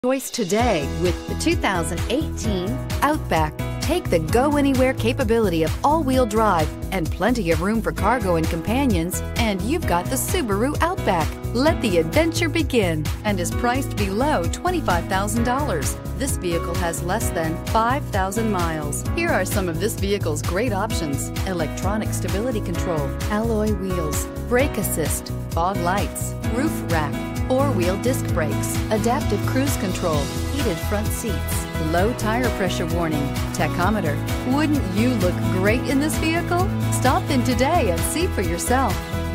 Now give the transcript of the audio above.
Choice today with the 2018 Outback. Take the go-anywhere capability of all-wheel drive and plenty of room for cargo and companions, and you've got the Subaru Outback. Let the adventure begin, and is priced below $25,000. This vehicle has less than 5,000 miles. Here are some of this vehicle's great options: electronic stability control, alloy wheels, brake assist, fog lights, roof rack, four-wheel disc brakes, adaptive cruise control, heated front seats, low tire pressure warning, tachometer. Wouldn't you look great in this vehicle? Stop in today and see for yourself.